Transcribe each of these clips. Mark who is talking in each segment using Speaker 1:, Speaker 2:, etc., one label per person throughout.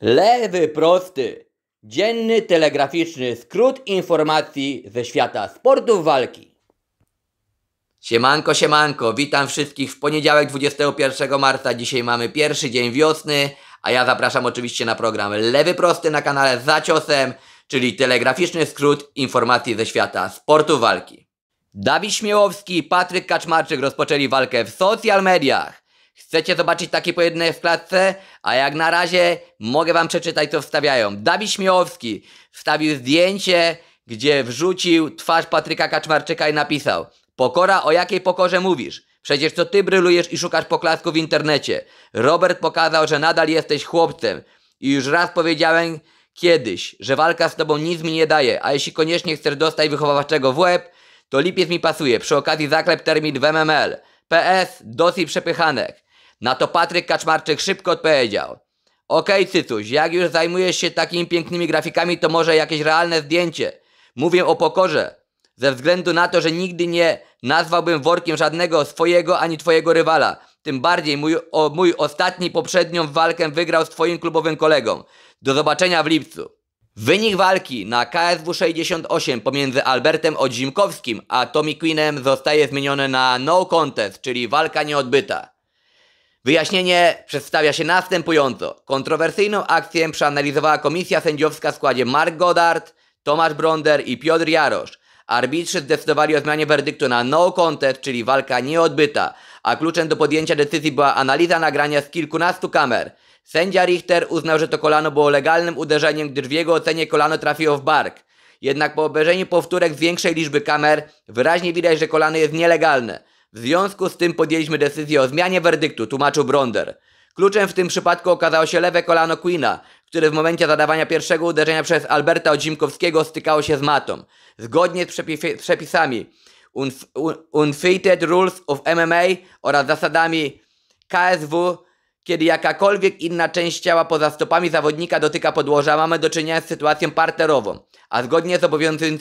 Speaker 1: Lewy prosty. Dzienny telegraficzny skrót informacji ze świata sportów walki. Siemanko, siemanko. Witam wszystkich w poniedziałek 21 marca. Dzisiaj mamy pierwszy dzień wiosny, a ja zapraszam oczywiście na program Lewy prosty na kanale Za Ciosem, czyli telegraficzny skrót informacji ze świata sportu walki. Dawid Śmiałowski i Patryk Kaczmarczyk rozpoczęli walkę w social mediach. Chcecie zobaczyć taki pojedynek w klatce? A jak na razie mogę wam przeczytać, co wstawiają. Dawid Śmiałowski wstawił zdjęcie, gdzie wrzucił twarz Patryka Kaczmarczyka i napisał: Pokora, o jakiej pokorze mówisz? Przecież to ty brylujesz i szukasz poklasku w internecie. Robert pokazał, że nadal jesteś chłopcem. I już raz powiedziałem kiedyś, że walka z tobą nic mi nie daje, a jeśli koniecznie chcesz dostać wychowawczego w łeb, to lipiec mi pasuje. Przy okazji zaklep termin w MML. PS, dosyć przepychanek. Na to Patryk Kaczmarczyk szybko odpowiedział: Okej, cycuś, jak już zajmujesz się takimi pięknymi grafikami, to może jakieś realne zdjęcie. Mówię o pokorze, ze względu na to, że nigdy nie nazwałbym workiem żadnego swojego ani twojego rywala. Tym bardziej mój ostatni poprzednią walkę wygrał z twoim klubowym kolegą. Do zobaczenia w lipcu. Wynik walki na KSW 68 pomiędzy Albertem Odzimkowskim a Tommy Queenem zostaje zmieniony na no contest, czyli walka nieodbyta. Wyjaśnienie przedstawia się następująco. Kontrowersyjną akcję przeanalizowała komisja sędziowska w składzie Mark Goddard, Tomasz Bronder i Piotr Jarosz. Arbitrzy zdecydowali o zmianie werdyktu na no contest, czyli walka nieodbyta, a kluczem do podjęcia decyzji była analiza nagrania z kilkunastu kamer. Sędzia Richter uznał, że to kolano było legalnym uderzeniem, gdyż w jego ocenie kolano trafiło w bark. Jednak po obejrzeniu powtórek z większej liczby kamer wyraźnie widać, że kolano jest nielegalne. W związku z tym podjęliśmy decyzję o zmianie werdyktu, tłumaczył Bronder. Kluczem w tym przypadku okazało się lewe kolano Queena, które w momencie zadawania pierwszego uderzenia przez Alberta Odzimkowskiego stykało się z matą. Zgodnie z przepisami Unfettered Rules of MMA oraz zasadami KSW, kiedy jakakolwiek inna część ciała poza stopami zawodnika dotyka podłoża, mamy do czynienia z sytuacją parterową, a zgodnie z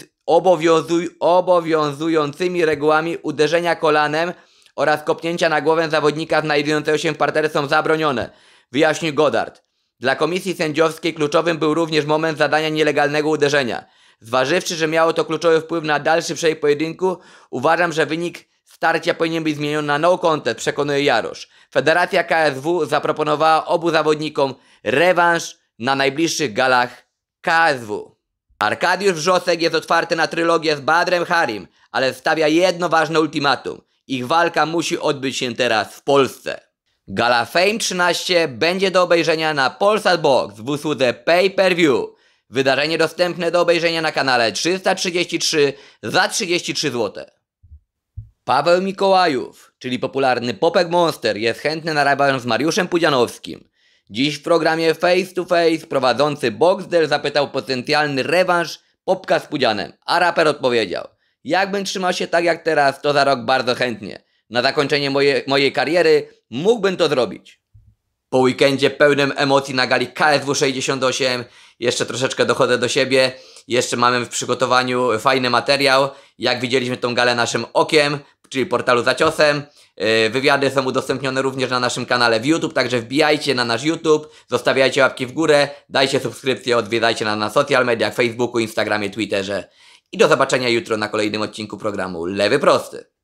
Speaker 1: obowiązującymi regułami uderzenia kolanem oraz kopnięcia na głowę zawodnika znajdującego się w parterze są zabronione, wyjaśnił Goddard. Dla komisji sędziowskiej kluczowym był również moment zadania nielegalnego uderzenia. Zważywszy, że miało to kluczowy wpływ na dalszy przebieg pojedynku, uważam, że wynik starcia powinien być zmieniony na no contest, przekonuje Jarosz. Federacja KSW zaproponowała obu zawodnikom rewanż na najbliższych galach KSW. Arkadiusz Wrzosek jest otwarty na trylogię z Badrem Harim, ale stawia jedno ważne ultimatum. Ich walka musi odbyć się teraz w Polsce. Gala Fame 13 będzie do obejrzenia na Polsat Box w usłudze Pay Per View. Wydarzenie dostępne do obejrzenia na kanale 333 za 33 zł. Paweł Mikołajów, czyli popularny Popek Monster, jest chętny na rewanż z Mariuszem Pudzianowskim. Dziś w programie Face to Face prowadzący Boxdel zapytał potencjalny rewanż Popka z Pudzianem, a raper odpowiedział: Jakbym trzymał się tak jak teraz, to za rok bardzo chętnie. Na zakończenie mojej kariery mógłbym to zrobić. Po weekendzie pełnym emocji na gali KSW 68 jeszcze troszeczkę dochodzę do siebie. Jeszcze mamy w przygotowaniu fajny materiał. Jak widzieliśmy tą galę naszym okiem, czyli portalu Za Ciosem. Wywiady są udostępnione również na naszym kanale w YouTube, także wbijajcie na nasz YouTube, zostawiajcie łapki w górę, dajcie subskrypcję, odwiedzajcie nas na social mediach, Facebooku, Instagramie, Twitterze. I do zobaczenia jutro na kolejnym odcinku programu Lewy Prosty.